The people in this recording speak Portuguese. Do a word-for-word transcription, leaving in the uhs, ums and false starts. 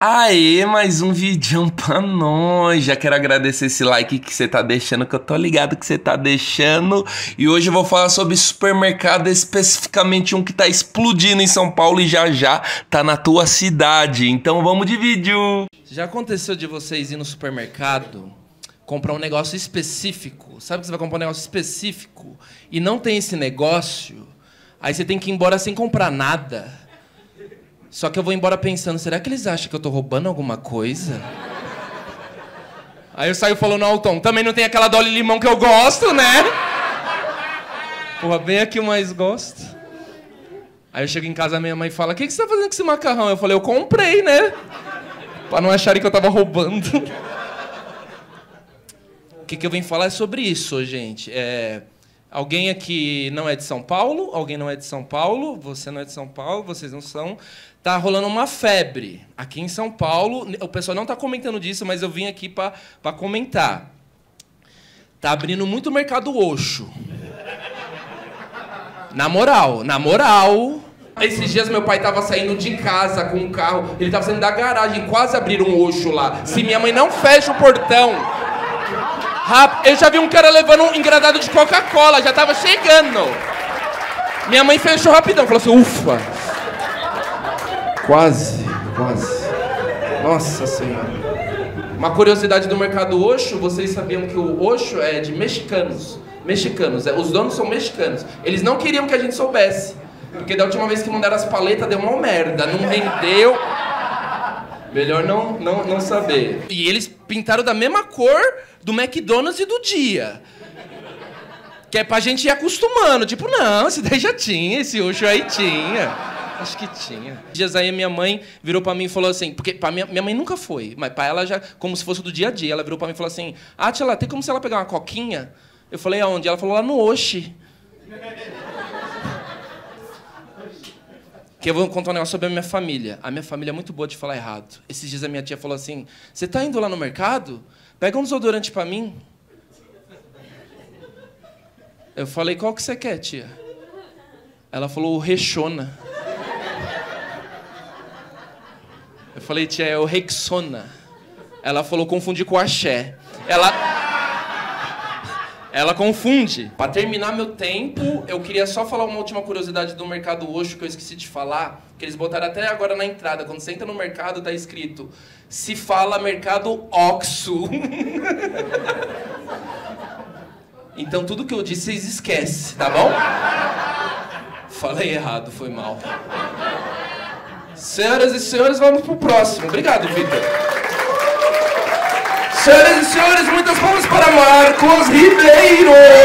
Aê, mais um vídeo pra nós. Já quero agradecer esse like que você tá deixando, que eu tô ligado que você tá deixando. E hoje eu vou falar sobre supermercado, especificamente um que tá explodindo em São Paulo e já já tá na tua cidade. Então vamos de vídeo. Já aconteceu de vocês ir no supermercado, comprar um negócio específico? Sabe que você vai comprar um negócio específico e não tem esse negócio? Aí você tem que ir embora sem comprar nada. Só que eu vou embora pensando, será que eles acham que eu tô roubando alguma coisa? Aí eu saio falando, Alton, também não tem aquela Dolly Limão que eu gosto, né? Porra, bem a que eu mais gosto. Aí eu chego em casa, a minha mãe fala, o que, que você tá fazendo com esse macarrão? Eu falei, eu comprei, né? Pra não acharem que eu tava roubando. O que, que eu vim falar é sobre isso, gente. É... Alguém aqui não é de São Paulo? Alguém não é de São Paulo? Você não é de São Paulo? Vocês não são? Tá rolando uma febre aqui em São Paulo. O pessoal não tá comentando disso, mas eu vim aqui para para comentar. Tá abrindo muito mercado Oxo. Na moral, na moral. Esses dias meu pai tava saindo de casa com um carro. Ele tava saindo da garagem, quase abriram um Oxo lá. Se minha mãe não fecha o portão... Eu já vi um cara levando um engradado de Coca-Cola, já tava chegando. Minha mãe fechou rapidão, falou assim, ufa. Quase, quase. Nossa Senhora. Uma curiosidade do mercado Oxo, vocês sabiam que o Oxo é de mexicanos. Mexicanos, os donos são mexicanos. Eles não queriam que a gente soubesse. Porque da última vez que mandaram as paletas deu uma merda, não rendeu. Melhor não, não, não saber. E eles pintaram da mesma cor do McDonald's e do Dia. Que é pra gente ir acostumando. Tipo, não, esse daí já tinha, esse Oxo aí tinha. Acho que tinha. Dias aí minha mãe virou pra mim e falou assim... Porque pra minha, minha mãe nunca foi, mas pra ela já... Como se fosse do dia a dia. Ela virou pra mim e falou assim... Ah, tia, lá, tem como se ela pegar uma coquinha? Eu falei, aonde? Ela falou, lá no Oxi. Que eu vou contar um negócio sobre a minha família. A minha família é muito boa de falar errado. Esses dias a minha tia falou assim... Você tá indo lá no mercado? Pega um desodorante pra mim. Eu falei, qual que você quer, tia? Ela falou, o Rexona. Eu falei, tia, é o Rexona. Ela falou, confundi com o Axé. Ela... Ela confunde. Para terminar meu tempo, eu queria só falar uma última curiosidade do mercado Oxo que eu esqueci de falar, que eles botaram até agora na entrada. Quando você entra no mercado, tá escrito, se fala mercado Oxo. Então tudo que eu disse, vocês esquecem, tá bom? Falei errado, foi mal. Senhoras e senhores, vamos pro próximo. Obrigado, Vitor. Senhoras e senhores, muitas palmas para Marcos Ribeiro!